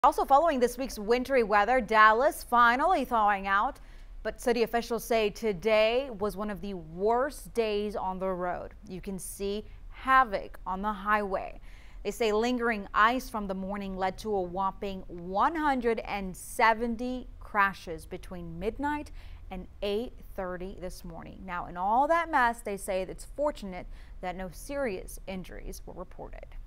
Also following this week's wintry weather, Dallas finally thawing out, but city officials say today was one of the worst days on the road. You can see havoc on the highway. They say lingering ice from the morning led to a whopping 170 crashes between midnight and 8:30 this morning. Now, in all that mess, they say it's fortunate that no serious injuries were reported.